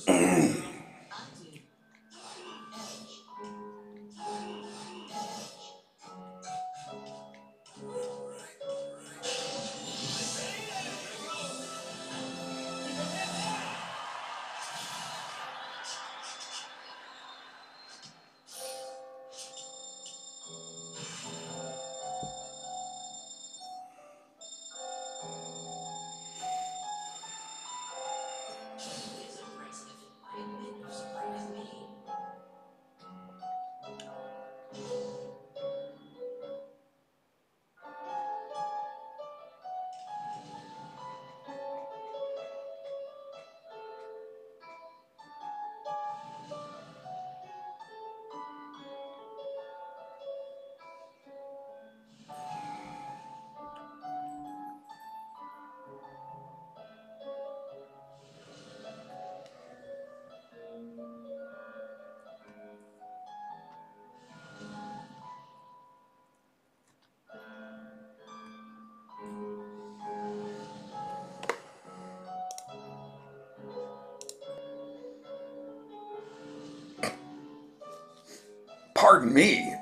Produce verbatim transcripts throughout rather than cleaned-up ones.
Pardon me.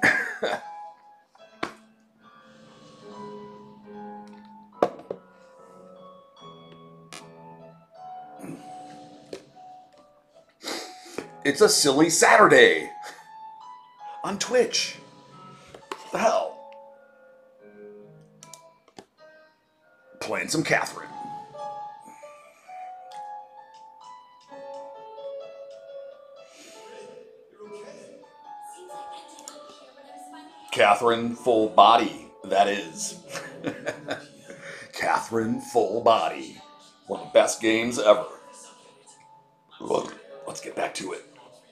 It's a silly Saturday on Twitch. What the hell? Playing some Catherine. Catherine full body, that is. Catherine full body. One of the best games ever. Look, let's get back to it.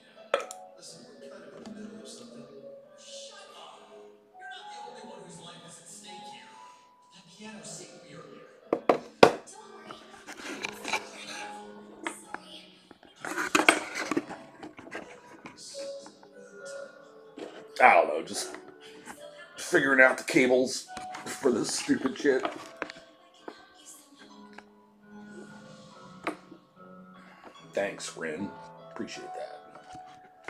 I don't know, just figuring out the cables for this stupid shit. Thanks, Rin. Appreciate that.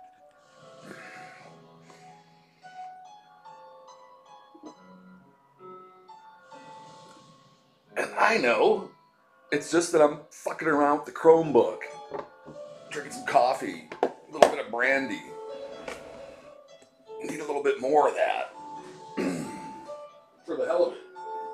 And I know, it's just that I'm fucking around with the Chromebook. Drinking some coffee, a little bit of brandy. Need a little bit more of that. For the hell of it.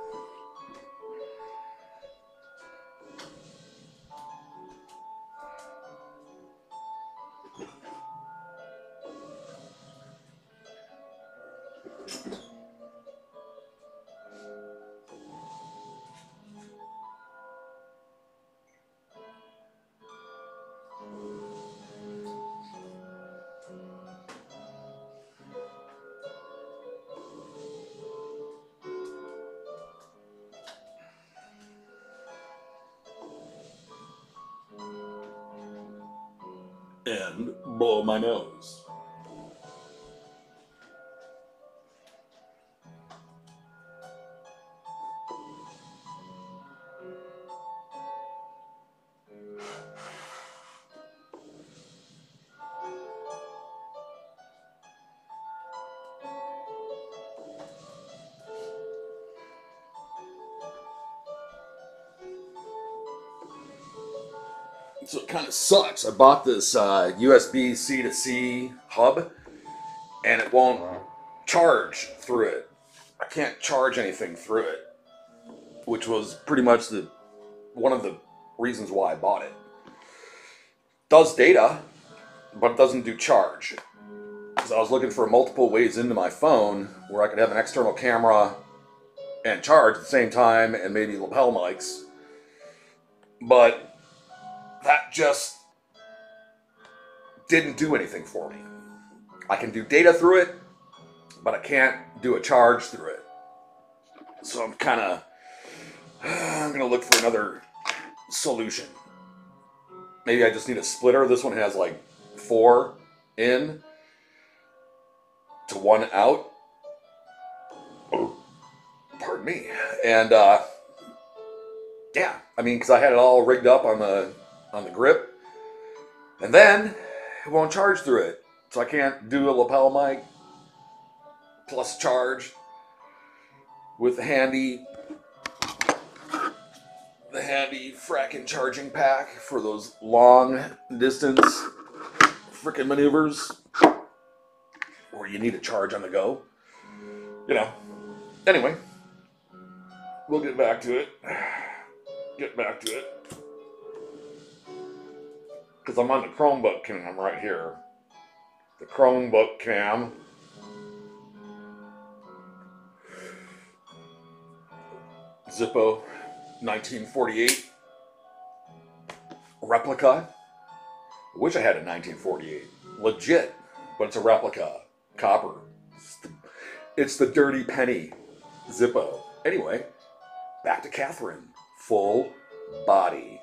And blow my nose. So it kind of sucks. I bought this uh, U S B C to C hub, and it won't charge through it. I can't charge anything through it, which was pretty much the one of the reasons why I bought it. Does data, but it doesn't do charge. Because I was looking for multiple ways into my phone where I could have an external camera and charge at the same time, and maybe lapel mics. But that just didn't do anything for me. I can do data through it, but I can't do a charge through it. So I'm kind of, I'm gonna look for another solution. Maybe I just need a splitter. This one has like four in to one out. Oh, pardon me. And uh, yeah, I mean, because I had it all rigged up on the on the grip, And then it won't charge through it. So I can't do a lapel mic plus charge with the handy the handy fracking charging pack for those long distance frickin' maneuvers where you need a charge on the go. You know. Anyway, we'll get back to it. Get back to it. Because I'm on the Chromebook cam right here. The Chromebook cam. Zippo nineteen forty-eight replica. I wish I had a nineteen forty-eight. Legit, but it's a replica. Copper. It's the, it's the dirty penny Zippo. Anyway, back to Catherine. Full body.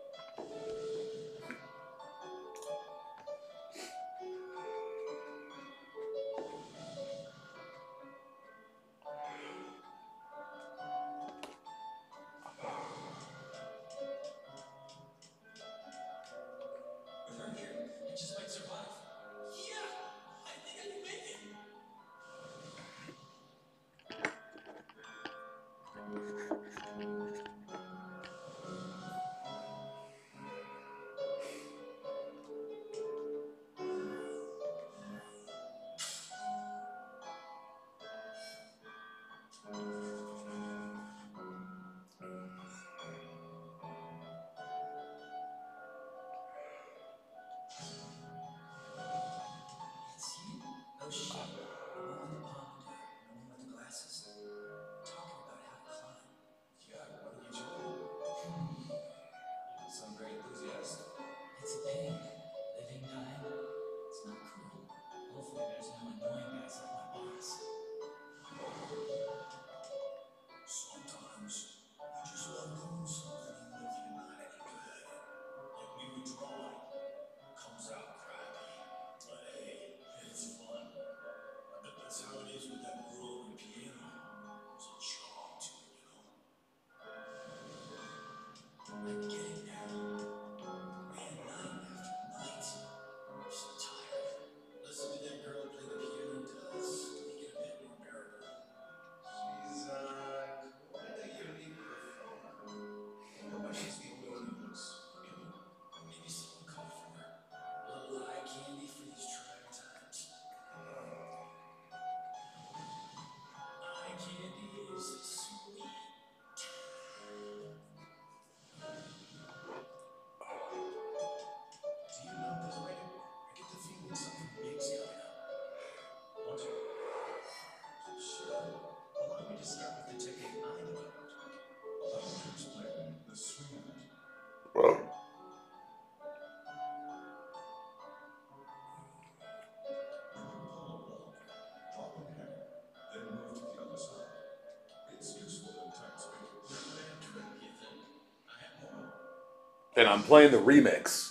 And I'm playing the remix,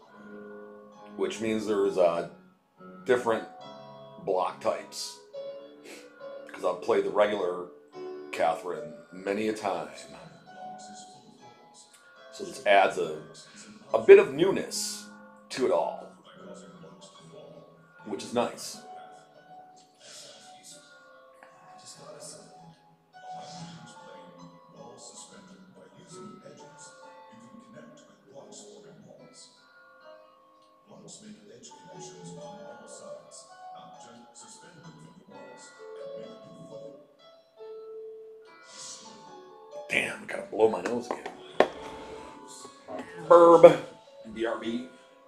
which means there's uh, different block types. Because I've played the regular Catherine many a time. So this adds a, a bit of newness to it all, which is nice. Damn, I gotta blow my nose again. Burb. B R B.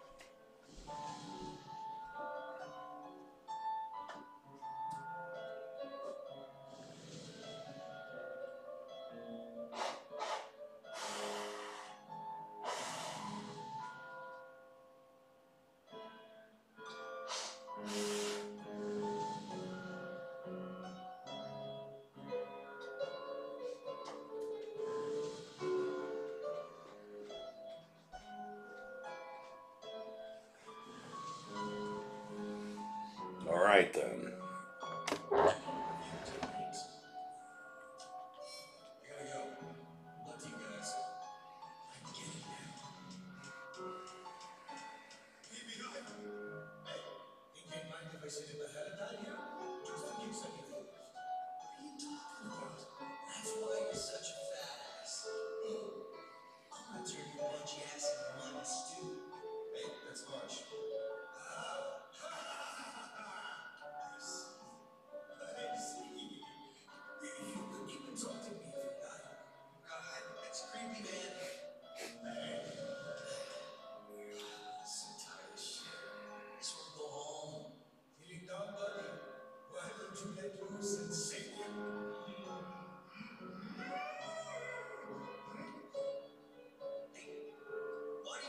All right then.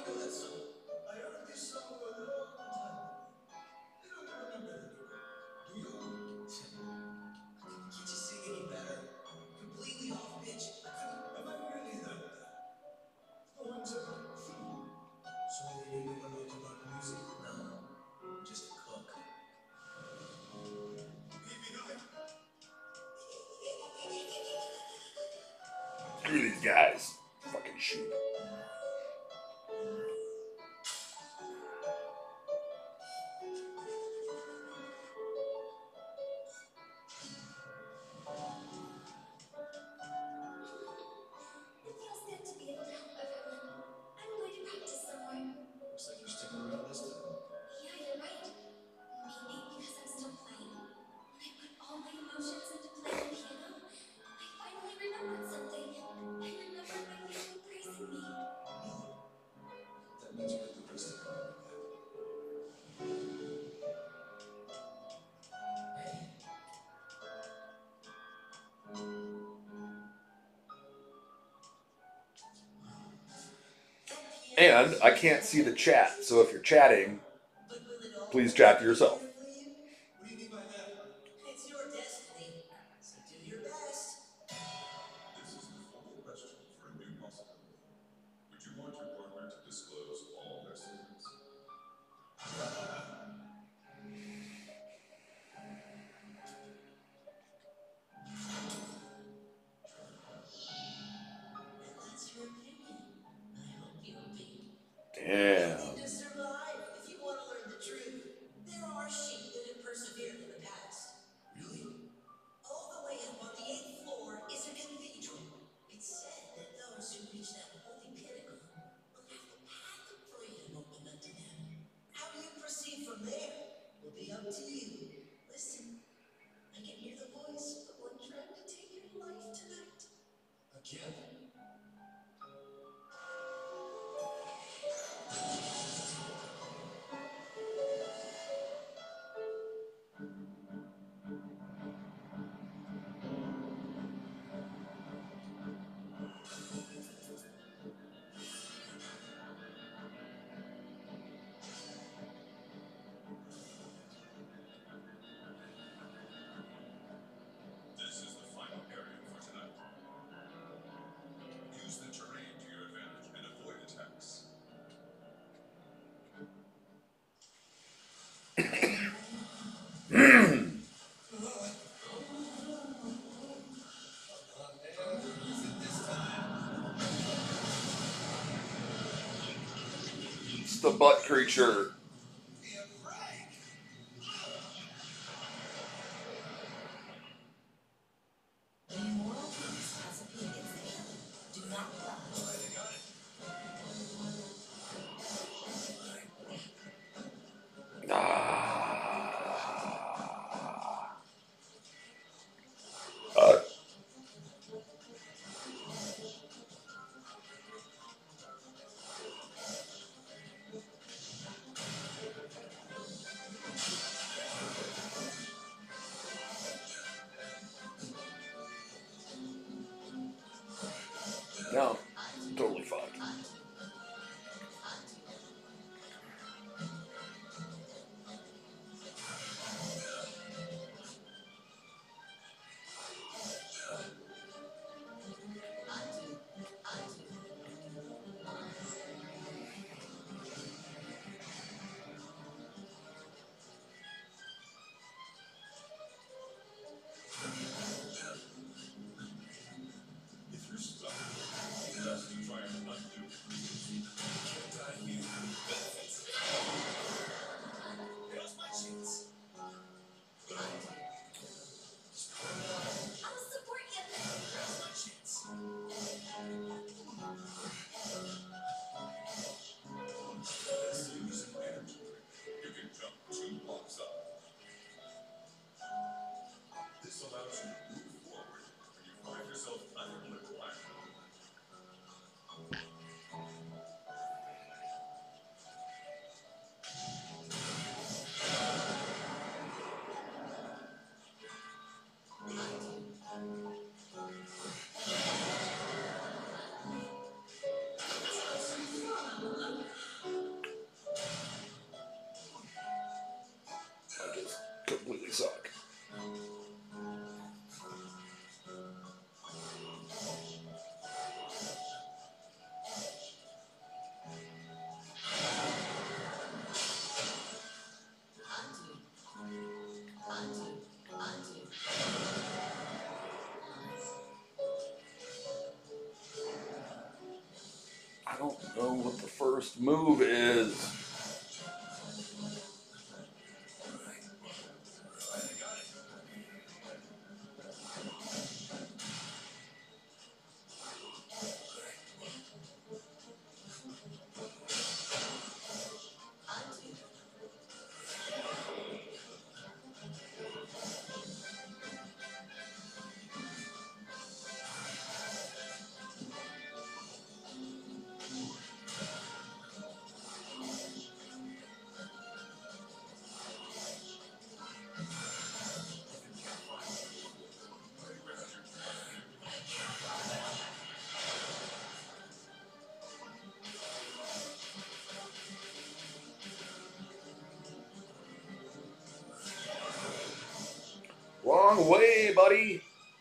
Look at these guys. Fucking sheep. And I can't see the chat, so if you're chatting, please chat to yourself. Damn. It's the butt creature. Uh, no, totally fucked. don't know what the first move is. Wrong way, buddy.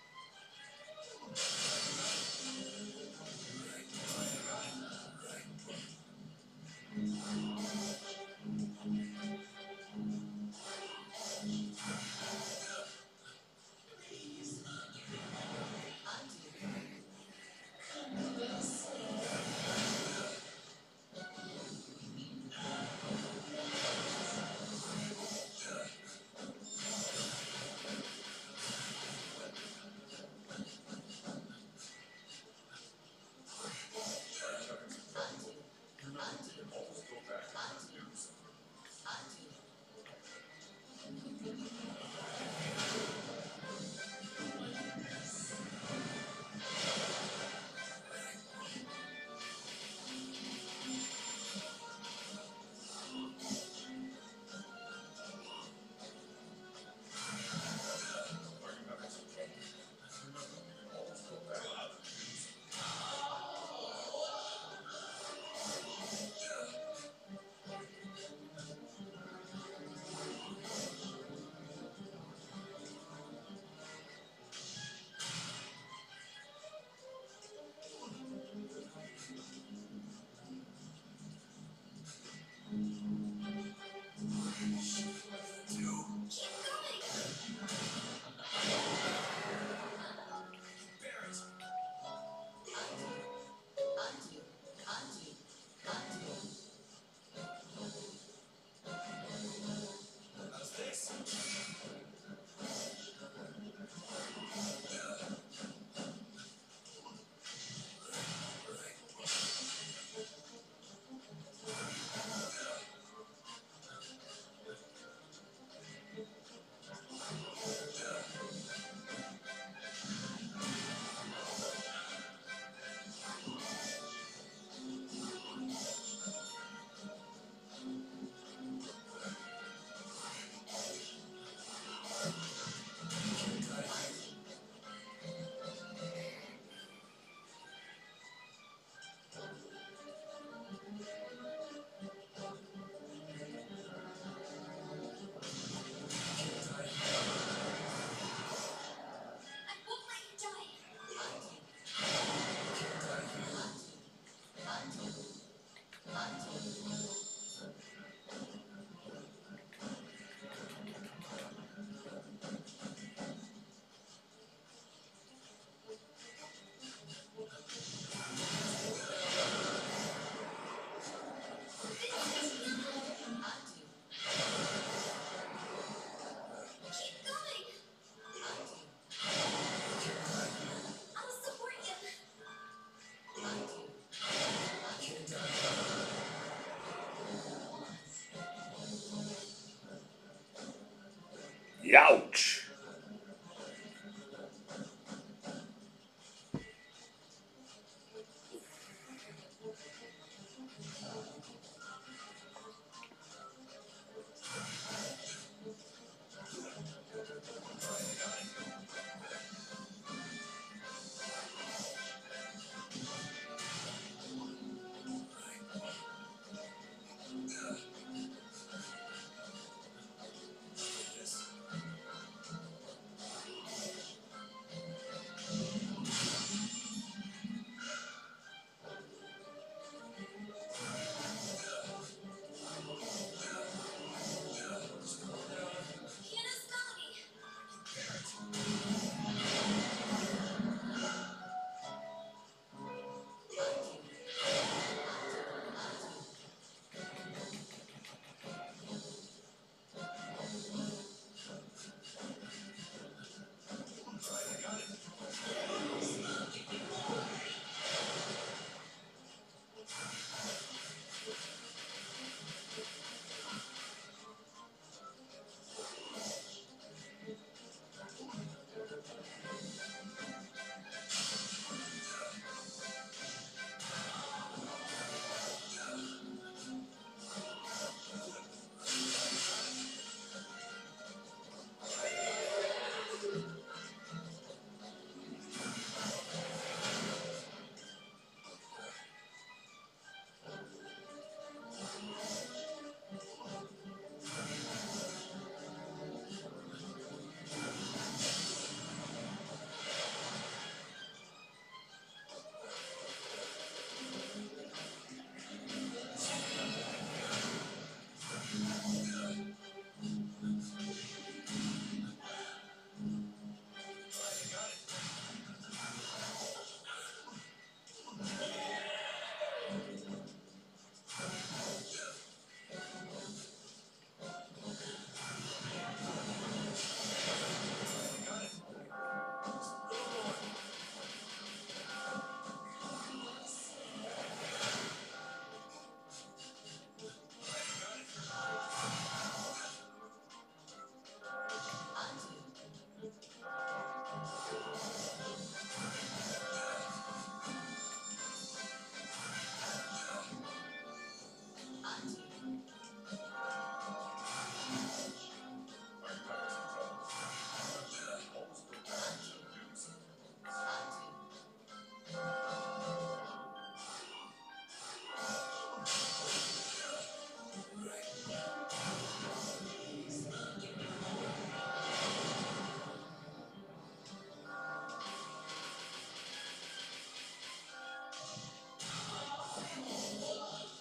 Youch.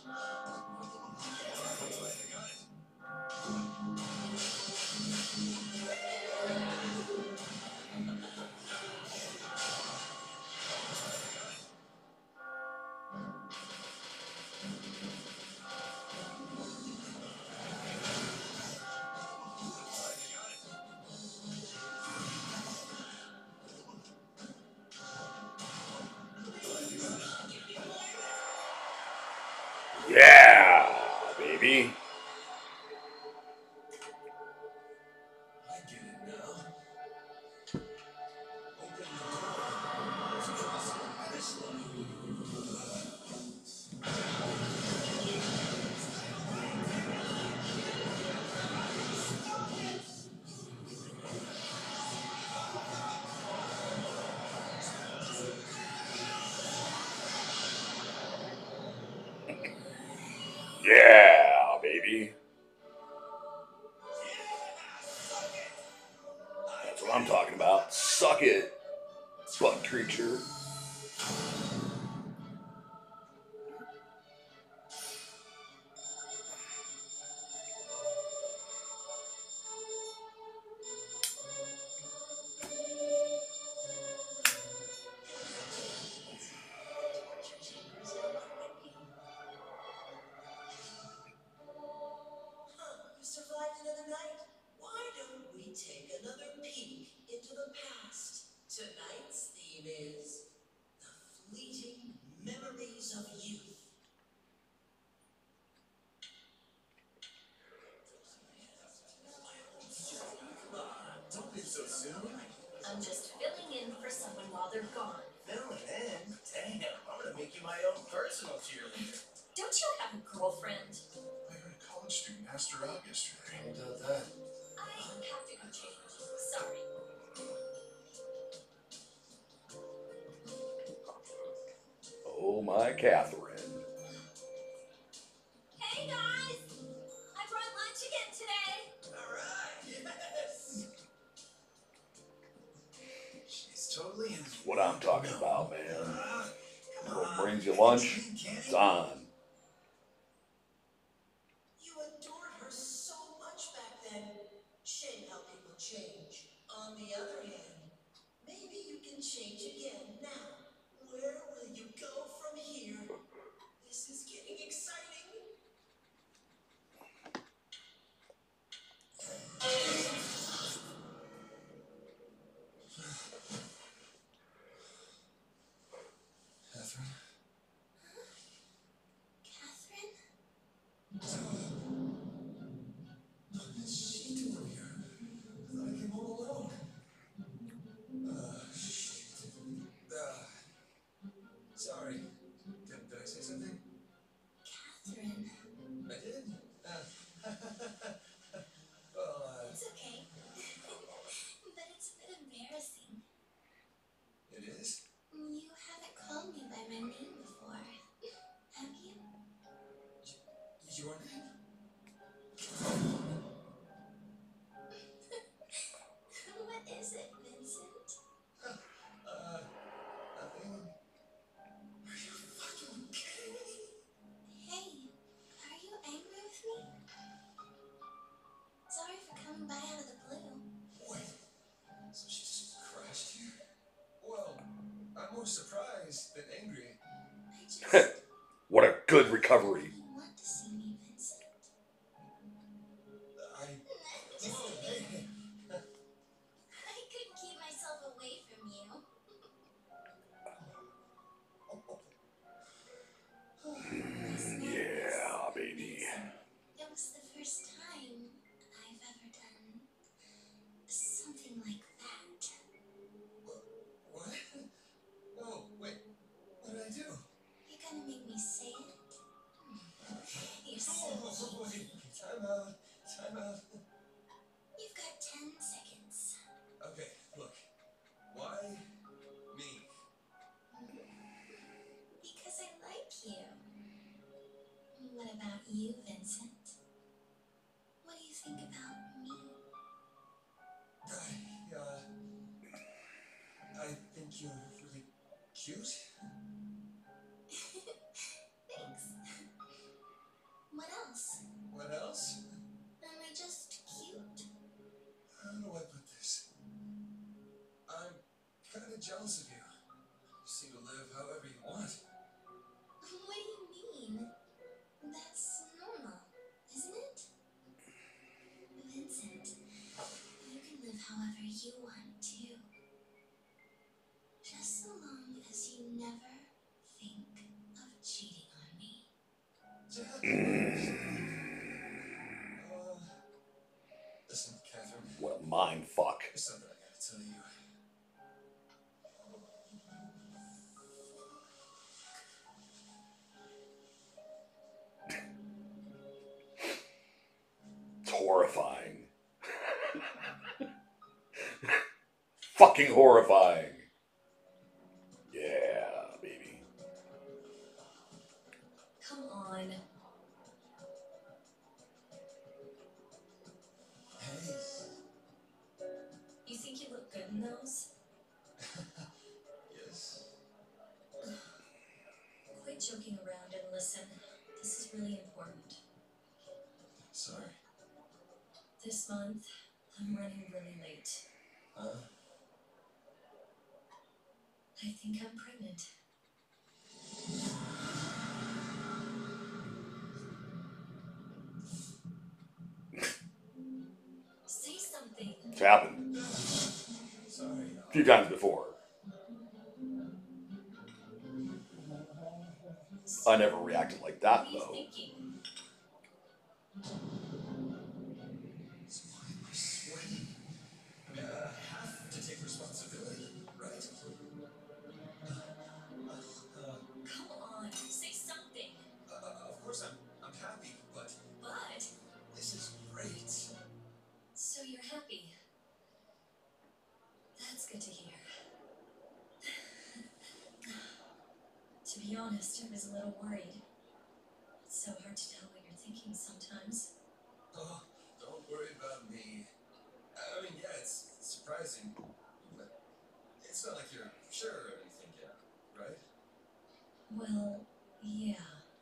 Yeah, baby. I get it now. Open Yeah, baby. That's what I'm talking about. Suck it, butt creature. You survived another night. Why don't we take another peek into the past? Tonight's theme is the fleeting memories of youth. Come on, don't leave so soon. I'm just filling in for someone while they're gone. Filling in? Damn, I'm gonna make you my own personal cheerleader. Don't you have a girlfriend? I heard a college student asked her out yesterday. How about that? I have to go change. Sorry. Oh, my Catherine. Hey guys! I brought lunch again today. Alright, yes! She's totally in. That's what I'm talking about, man. Uh, come What on. brings you lunch? It's on. You adored her so much back then. Shame how people change. On the other hand, maybe you can change again now. Where will you go from here? This is getting exciting. Catherine? Catherine? What is she doing here? I thought I came home alone. Uh, shit. Uh, sorry. Did, did I say something? Catherine. I did? Uh, well, uh... It's okay. But it's a bit embarrassing. It is? You haven't called me by my name before, have you? Y- your name? What is it, Vincent? uh, nothing. Are you fucking kidding me? Hey, are you angry with me? Sorry for coming by out of the blue. Wait, so she just crashed here? Well, I'm more surprised than angry. I just... What a good recovery. You want to see me, Vincent? I... Just Whoa, hey, hey. I couldn't keep myself away from you. Yeah, baby. It was the first time I've ever done something like that. What? Oh, wait. What did I do? You're gonna make me say it? You're so oh, wait. Time out. Time out. You've got ten seconds. Okay, look. Why me? Because I like you. What about you, Vincent? What do you think about me? I, uh... I think you're really cute. Thanks. jealous of you. You seem to live however you want. What do you mean? That's normal, isn't it? Vincent, you can live however you want too. Just so long as you never think of cheating on me. Jack. Uh, listen, Catherine. What a mind fuck. There's something I gotta tell you. It's horrifying. Fucking horrifying. Yeah, baby. Come on. Hey. You think you look good in those? Yes. Quit joking around and listen. This is really important. Sorry. This month, I'm running really late. Huh? I think I'm pregnant. Say something. It's happened Sorry. a few times before. I never reacted like that, What are you though. thinking? So why am I sweating? I mean, I have to take responsibility, right? Uh, Come on, say something. uh, of course I'm, I'm happy, but But, this is great. so you're happy. That's good to hear. To be honest, I was a little worried. It's so hard to tell what you're thinking sometimes. Oh, don't worry about me. I mean, yeah, it's surprising, but it's not like you're sure of anything yet, right? Well, yeah.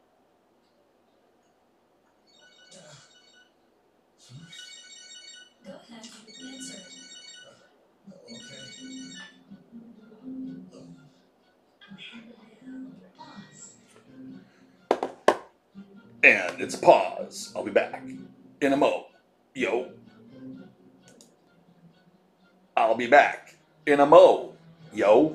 Go ahead, answer it. Okay. And it's a pause. I'll be back in a mo. Yo. I'll be back in a mo. Yo.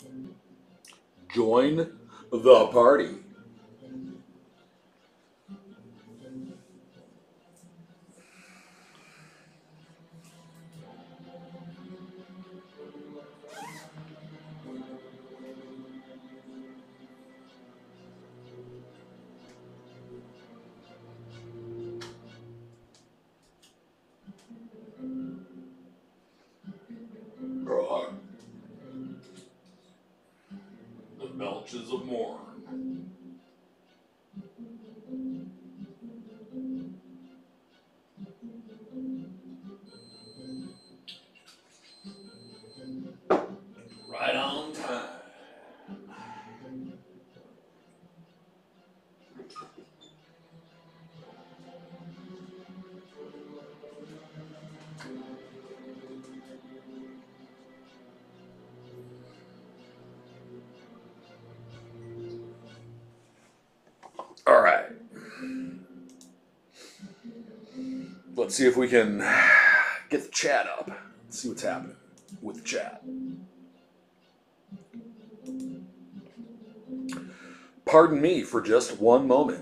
Join the party. Right. The belches of morn. Right on time. All right. Let's see if we can get the chat up. Let's see what's happening with the chat. Pardon me for just one moment.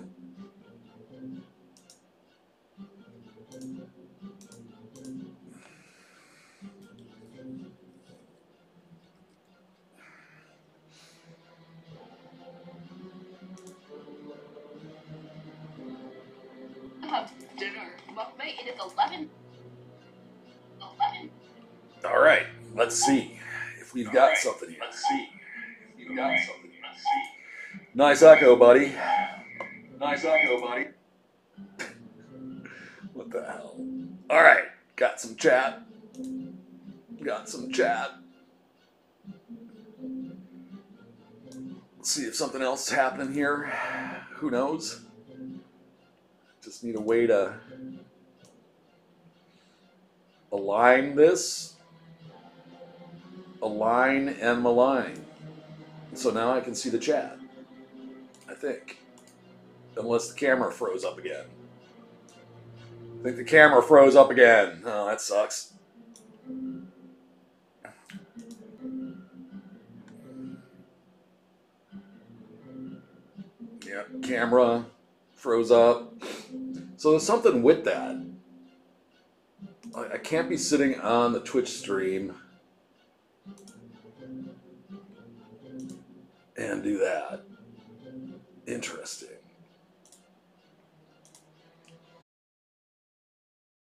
Have dinner. Well, wait, it is eleven. eleven. All right. Let's see if we've got right. something here. Let's see. You've got something. Let's see. Nice echo, buddy. Nice echo, buddy. What the hell? All right. Got some chat. Got some chat. Let's see if something else is happening here. Who knows? Just need a way to align this. Align and malign. So now I can see the chat. I think. Unless the camera froze up again. I think the camera froze up again. Oh, that sucks. Yep, camera froze up. So there's something with that. I can't be sitting on the Twitch stream and do that. Interesting.